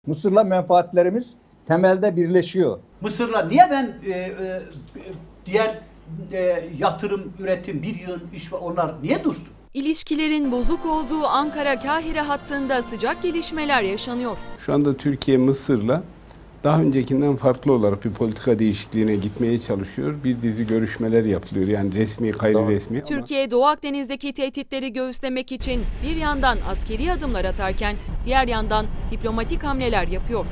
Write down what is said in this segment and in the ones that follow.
Mısır'la menfaatlerimiz temelde birleşiyor. Mısır'la niye ben diğer yatırım, üretim, bir yığın iş var, onlar niye dursun? İlişkilerin bozuk olduğu Ankara-Kahire hattında sıcak gelişmeler yaşanıyor. Şu anda Türkiye Mısır'la daha öncekinden farklı olarak bir politika değişikliğine gitmeye çalışıyor. Bir dizi görüşmeler yapılıyor. Yani resmi, gayri resmi. Türkiye, Doğu Akdeniz'deki tehditleri göğüslemek için bir yandan askeri adımlar atarken diğer yandan diplomatik hamleler yapıyor.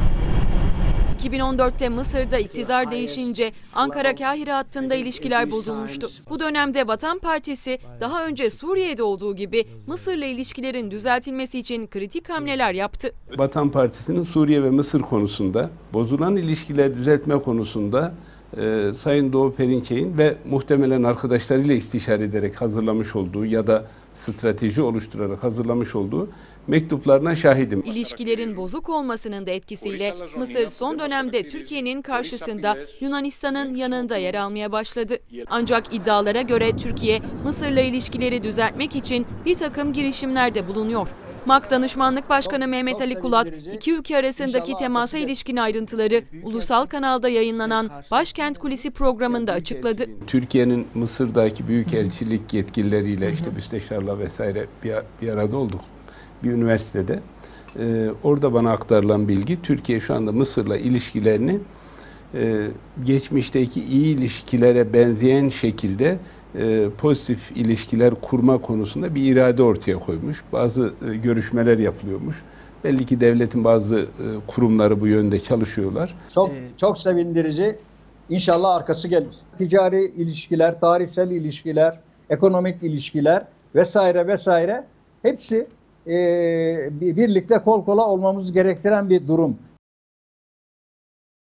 2014'te Mısır'da iktidar değişince Ankara-Kahire hattında ilişkiler bozulmuştu. Bu dönemde Vatan Partisi daha önce Suriye'de olduğu gibi Mısır'la ilişkilerin düzeltilmesi için kritik hamleler yaptı. Vatan Partisi'nin Suriye ve Mısır konusunda, bozulan ilişkiler düzeltme konusunda Sayın Doğu Perinçek'in ve muhtemelen arkadaşlarıyla istişare ederek hazırlamış olduğu ya da strateji oluşturarak hazırlamış olduğu mektuplarına şahidim. İlişkilerin bozuk olmasının da etkisiyle Mısır son dönemde Türkiye'nin karşısında Yunanistan'ın yanında yer almaya başladı. Ancak iddialara göre Türkiye, Mısır'la ilişkileri düzeltmek için bir takım girişimlerde bulunuyor. MAK Danışmanlık Başkanı Mehmet Ali Kulat, iki ülke arasındaki temasa ilişkin ayrıntıları ulusal kanalda yayınlanan Başkent Kulisi programında açıkladı. Türkiye'nin Mısır'daki büyükelçilik yetkilileriyle işte müsteşarla vesaire bir arada olduk. Bir üniversitede. Orada bana aktarılan bilgi, Türkiye şu anda Mısır'la ilişkilerini geçmişteki iyi ilişkilere benzeyen şekilde pozitif ilişkiler kurma konusunda bir irade ortaya koymuş. Bazı görüşmeler yapılıyormuş. Belli ki devletin bazı kurumları bu yönde çalışıyorlar. Çok sevindirici. İnşallah arkası gelir. Ticari ilişkiler, tarihsel ilişkiler, ekonomik ilişkiler vesaire vesaire hepsi birlikte kol kola olmamız gerektiren bir durum.